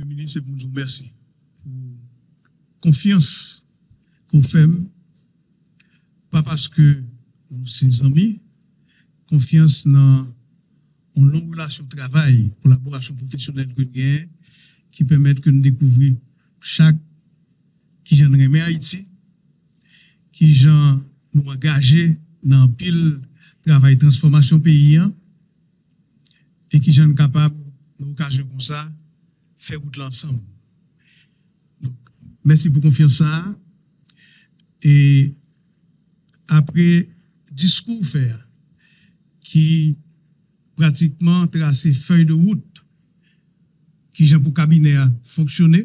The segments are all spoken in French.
Premier ministre, c'est pour nous dire merci pour confiance qu'on fait, pas parce que nous sommes amis, confiance dans une longue relation de travail, collaboration professionnelle que nous avons, qui permettent que nous découvrions chaque qui j'en aimé Haïti, qui j'en nous engagé dans pile travail transformation pays et qui j'en capable dans l'occasion comme ça faire route l'ensemble. Donc merci pour confiance ça et après discours faire qui pratiquement tracé feuille de route qui j'ai pour cabinet à fonctionner.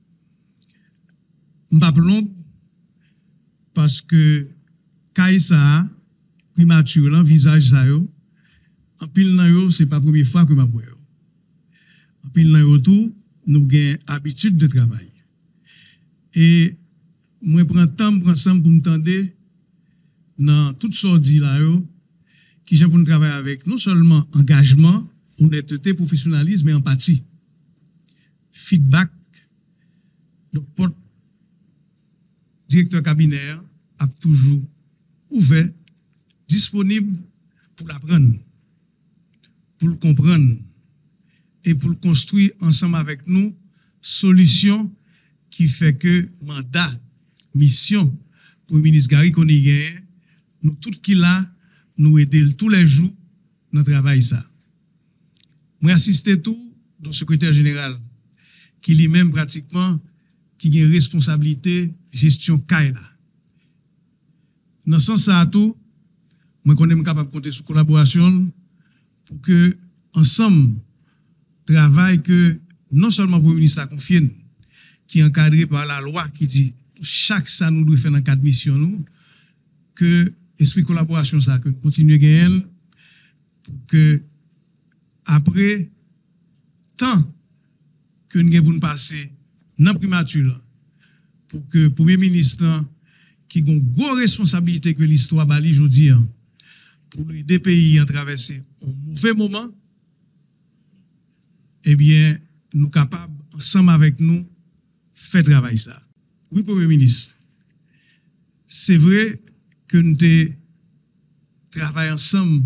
M'paplon parce que Kaïsa primature là visage ça yo en pile nan yo c'est pas première fois que m'a voir. En pile nan yo tout nous gain habitude de travail. Et moi prends temps ensemble pour m'tendre dans toute sortie là yo qui j'ai pour nous travailler avec non seulement engagement, honnêteté, professionnalisme mais empathie. Feedback. Donc pour directeur cabinet a toujours ouvert, disponible pour l'apprendre, pour le comprendre et pour le construire ensemble avec nous, solution qui fait que mandat, mission pour le ministre Gary qu'on y gagne, nous tout qui là, nous aider tous les jours dans le travail ça. Moi assisté tout dans le secrétaire général qui lui-même pratiquement qui a une responsabilité gestion Kaila. Dans ce sens à tout, moi qu'on est capable de compter sur collaboration pour que ensemble travail que non seulement le Premier ministre a confié, qui est encadré par la loi qui dit chaque ça nous doit faire dans le cadre de mission nous, que esprit collaboration ça que continue à gagner pour que après tant que nous avons passé dans la primature pour que le Premier ministre qui a une grosse responsabilité que l'histoire bali aujourd'hui pour aider le pays à traverser un mauvais moment, eh bien, nous sommes capables, ensemble avec nous, faire travail ça. Oui, Premier ministre, c'est vrai que nous travaillons ensemble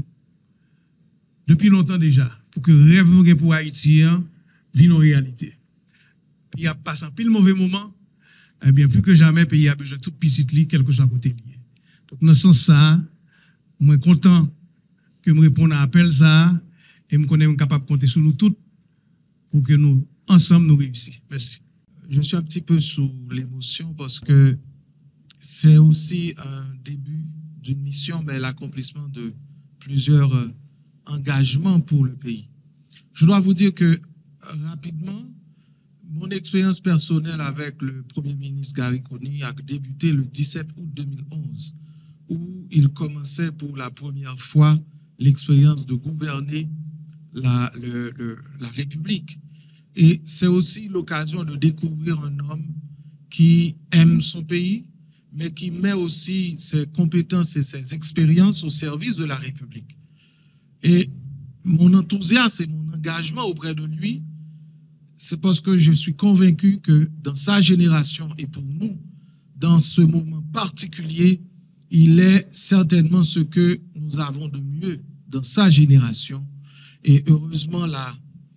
depuis longtemps déjà pour que le rêve nous pour Haïti vienne en réalité. Puis il y a passé un pile mauvais moment, eh bien, plus que jamais, le pays a besoin de toute petite ligne, quel que soit côté lié. Donc, dans ce sens, ça, moi, content que me réponde à l'appel, ça, et me connais capable de compter sur nous tous pour que nous, ensemble, nous réussissions. Merci. Je suis un petit peu sous l'émotion parce que c'est aussi un début d'une mission, mais l'accomplissement de plusieurs engagements pour le pays. Je dois vous dire que, rapidement, mon expérience personnelle avec le Premier ministre Gary Coney a débuté le 17 août 2011, où il commençait pour la première fois l'expérience de gouverner la République. Et c'est aussi l'occasion de découvrir un homme qui aime son pays, mais qui met aussi ses compétences et ses expériences au service de la République. Et mon enthousiasme et mon engagement auprès de lui, c'est parce que je suis convaincu que dans sa génération et pour nous, dans ce moment particulier, il est certainement ce que nous avons de mieux dans sa génération. Et heureusement, là,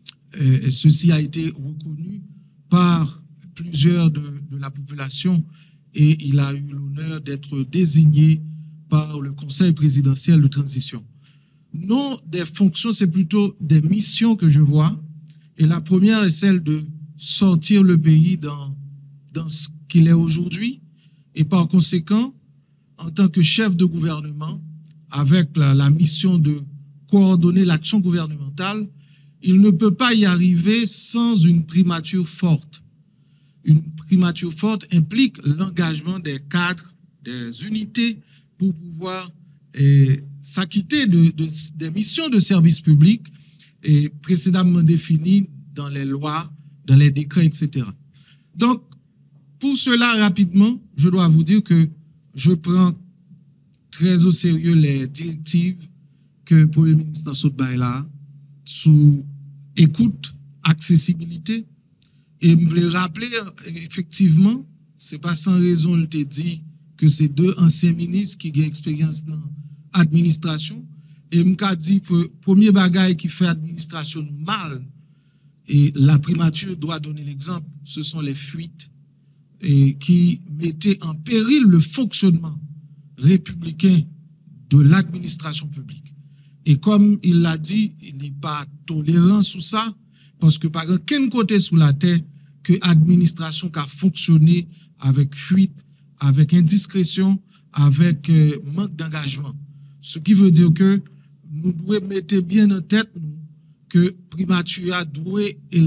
ceci a été reconnu par plusieurs de la population et il a eu l'honneur d'être désigné par le Conseil présidentiel de transition. Non des fonctions, c'est plutôt des missions que je vois. Et la première est celle de sortir le pays dans ce qu'il est aujourd'hui. Et par conséquent, en tant que chef de gouvernement, avec la mission de coordonner l'action gouvernementale, il ne peut pas y arriver sans une primature forte. Une primature forte implique l'engagement des cadres, des unités pour pouvoir s'acquitter des missions de service public et précédemment définies dans les lois, dans les décrets, etc. Donc, pour cela, rapidement, je dois vous dire que je prends très au sérieux les directives que le Premier ministre Nassau Baila sous écoute, accessibilité. Et je voulais rappeler, effectivement, c'est pas sans raison, il t'a dit que c'est deux anciens ministres qui ont expérience dans l'administration. Et je dit que premier bagage qui fait administration mal, et la primature doit donner l'exemple, ce sont les fuites et qui mettaient en péril le fonctionnement républicain de l'administration publique. Et comme il l'a dit, il n'est pas tolérant sous ça, parce que par aucun côté sous la terre que l'administration qui a fonctionné avec fuite, avec indiscrétion, avec manque d'engagement. Ce qui veut dire que nous devons mettre bien en tête que primature doit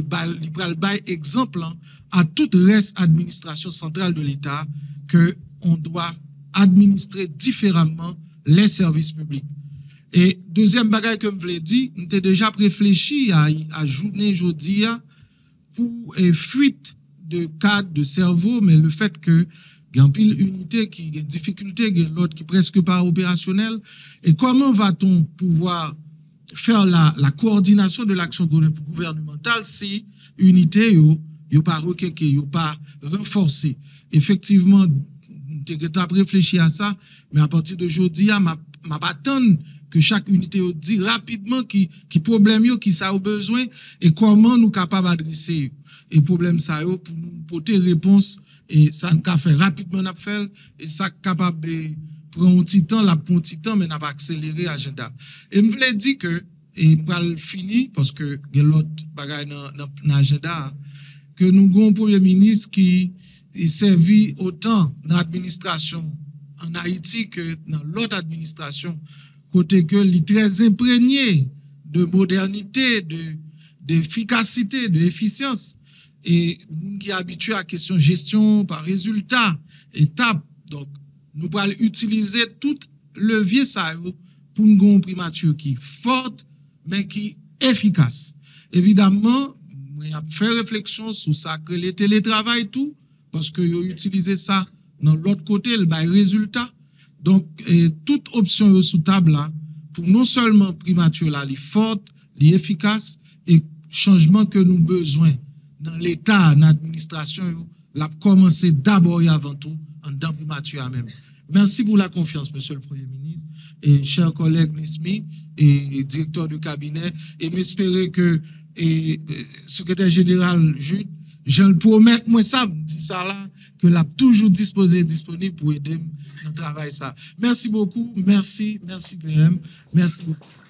le bail exemple à toute reste administration centrale de l'État que on doit administrer différemment les services publics. Et deuxième bagage que je voulais dire, nous avons déjà réfléchi à journée aujourd'hui pour fuite de cadre de cerveau, mais le fait que il y a une pile unité qui a une difficulté, il y a l'autre qui presque pas opérationnel. Et comment va-t-on pouvoir faire la coordination de l'action gouvernementale si unité yo pas requéqué, yo pas renforcé? Effectivement, tu as réfléchi à ça, mais à partir d'aujourd'hui, m'a attendre que chaque unité dit rapidement qui problème yo, qui ça a besoin et comment nous capable adresser et problème ça yo pour nous porter réponse et ça nous fait rapidement n'a faire et ça capable prendre un petit temps mais n'a pas accélérer agenda. Et me voulais dire que et pas fini parce que il y a l'autre bagaille dans l'agenda que nous avons un premier ministre qui est servi autant dans l'administration en Haïti que dans l'autre administration, côté que il est très imprégné de modernité, d'efficacité, d'efficience. Et nous qui habitués à la question gestion par résultat, étape. Donc, nous allons utiliser tout levier ça pour nous avoir une primature qui est forte, mais qui est efficace. Évidemment, on a fait réflexion sur ça, que le télétravail tout, parce que vous utilisez ça dans l'autre côté, le résultat. Donc, toute option sous table là, pour non seulement primature là, les forte, les efficace, et changement que nous besoin dans l'État, dans l'administration, l'a commencé d'abord et avant tout en dans primature même. Merci pour la confiance, Monsieur le Premier ministre, et chers collègues Nismi et directeur du cabinet, et m'espérer que secrétaire général Jude, je le promets, moi ça, me dit ça là, que l'a toujours disponible pour aider dans le travail ça. Merci beaucoup, merci PM, merci beaucoup.